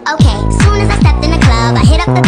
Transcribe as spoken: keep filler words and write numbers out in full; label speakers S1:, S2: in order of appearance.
S1: Okay, soon as I stepped in the club, I hit up the